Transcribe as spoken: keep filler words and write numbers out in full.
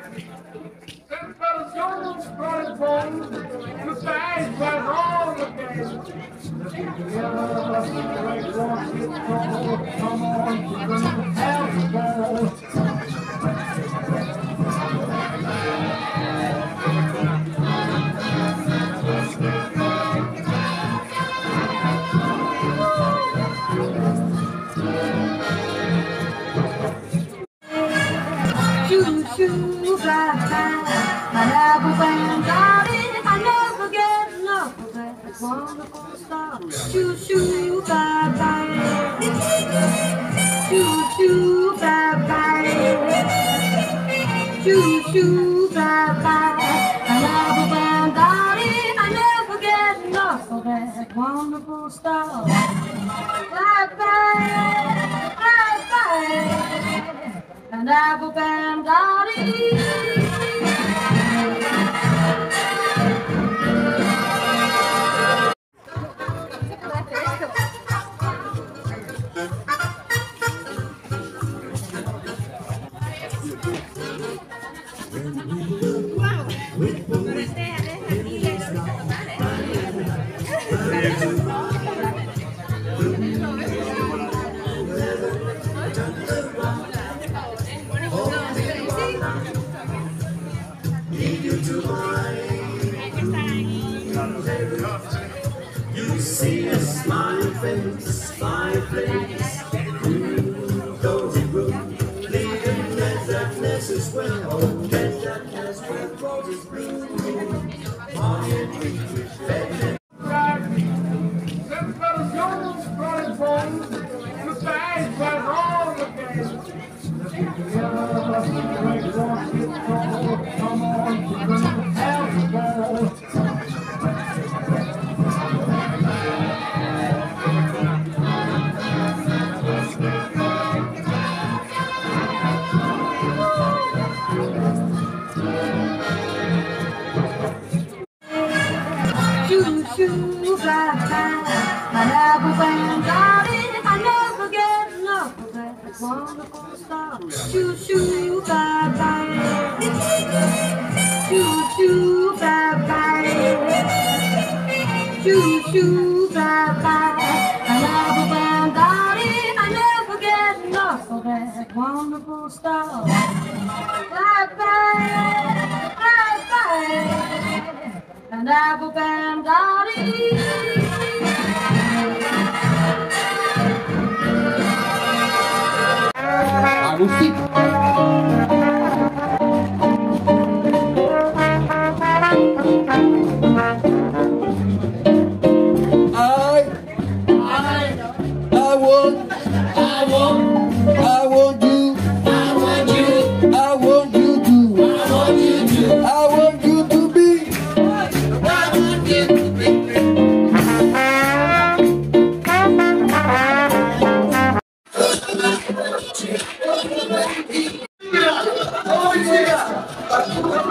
Shoo, fly, fly, my love band, darling, I never get enough of that wonderful star. Shoo, shoo, fly, fly, shoo, shoo, fly, fly, shoo, shoo, fly, fly, my love band, darling, I never get enough of that wonderful star. Fly, fly, fly, fly. And apple band, darling. You see a smiling face, fireplace, cozy room, leaving pleasantness as well. Oh, pleasantness where roses bloom. Morning and evening, Shoo, shoo, fly, fly, my love band, darling, I never get enough of that wonderful star. Shoo, shoo, fly, fly, shoo, shoo, fly, fly, shoo, shoo, fly, fly, my love band, darling, I never get enough of that wonderful star. Fly, fly, fly, fly. And apple band, darling. Agustín. I, I want, I want, I want you, I want you, I want you to, I want you to, I want you to be, I want you to be. Oh yeah!